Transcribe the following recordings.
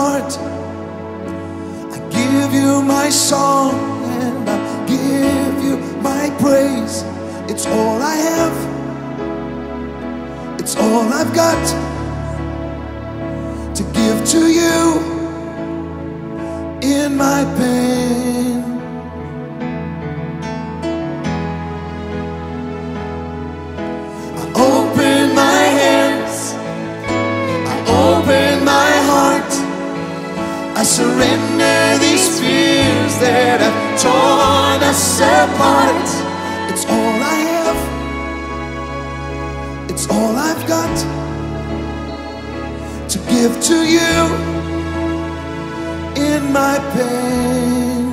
heart. I give you my song and I give you my praise. It's all I have, it's all I've got to give to you in my pain. I open my hands, I open my heart. I surrender these fears that have torn us apart. It's all I have, it's all I've got to give to you in my pain.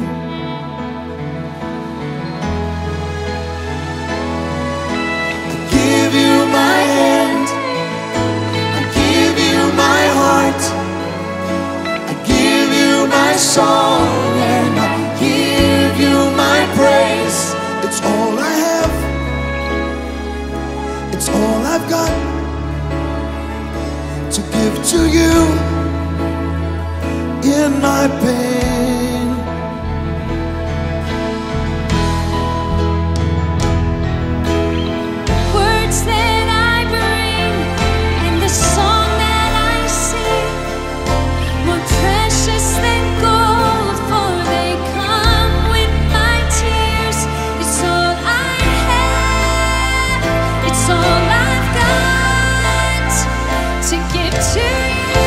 I give you my hand, I give you my heart, I give you my song and I give you my praise. It's all I have, it's all I've got to give to you in my pain. Words that I bring and the song that I sing, more precious than gold, for they come with my tears. It's all I have, it's all I've got to give to you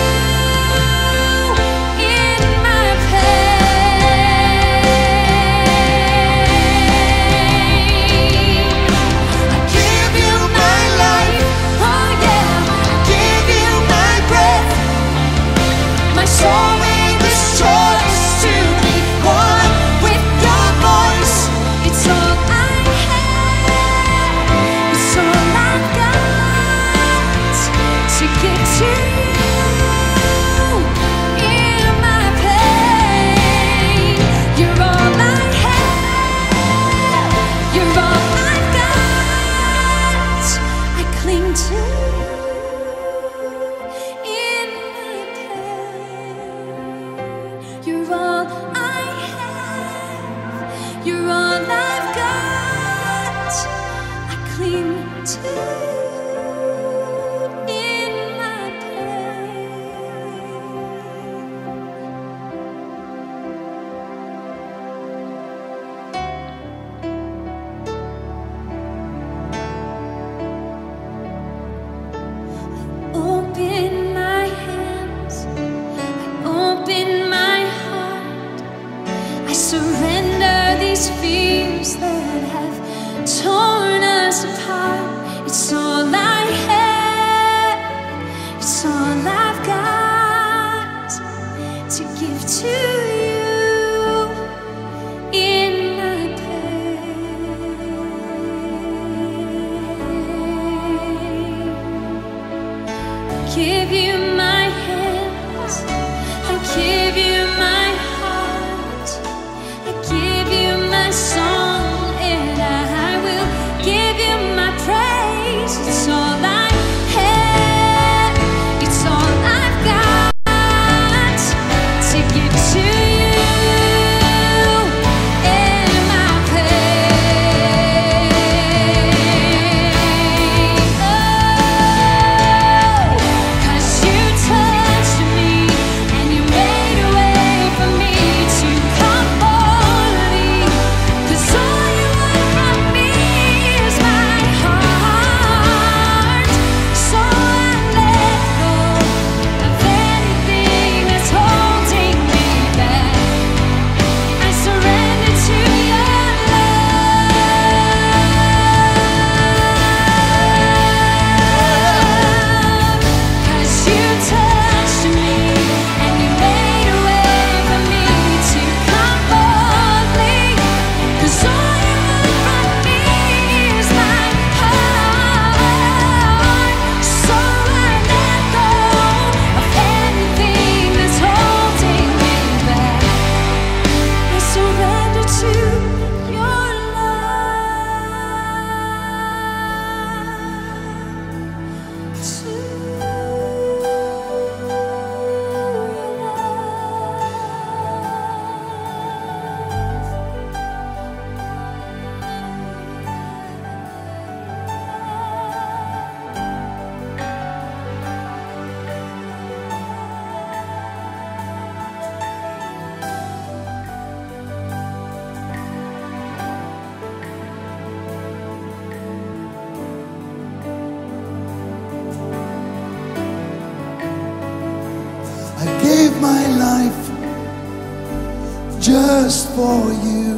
in my pain. I give you my life, oh yeah, I give you my breath, my soul made this choice to be one with your voice. It's all I have, it's all I've got to give to you in my pain. You're all I have, you're all I've got. I cling to you in my pain. You're all I have, you're all I've got. I cling to you in my pain. Open my hands, I open my heart. I surrender these fears that have torn us apart. It's all I have, it's all I've got to give to you in my pain. Give you my hands, I give you my heart, I give you my song, and I will give you my praise. It's all I have, it's all I've got to give to you in my pain. Oh, 'cause you touched me and you made a way for me to come boldly. 'Cause all you want from me is my heart. So I let go of anything that's holding me back. I surrender to your love. 'Cause you touched me and you made a way for me to come boldly. 'Cause all you want from me is my heart. So I let go of anything that's holding me back. I surrender to your love, to your love. just for you.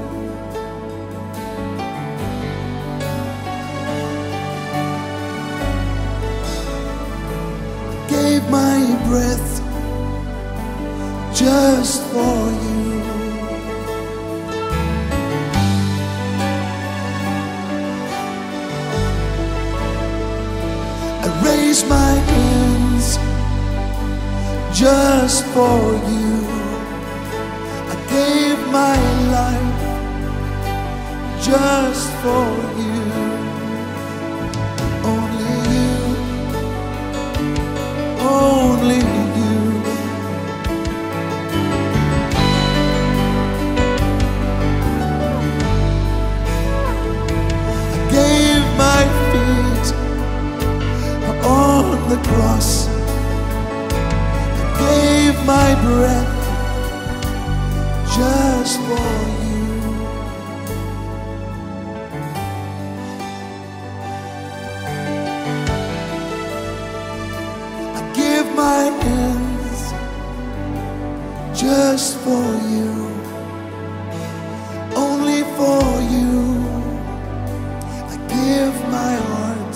Gave my breath just for you. I raise my hands just for you. I gave my life just for you. Only you, only you. I gave my feet on the cross. I gave my breath just for you. I give my hands just for you, only for you. I give my heart.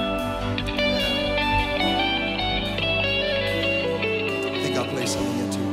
Play something here too.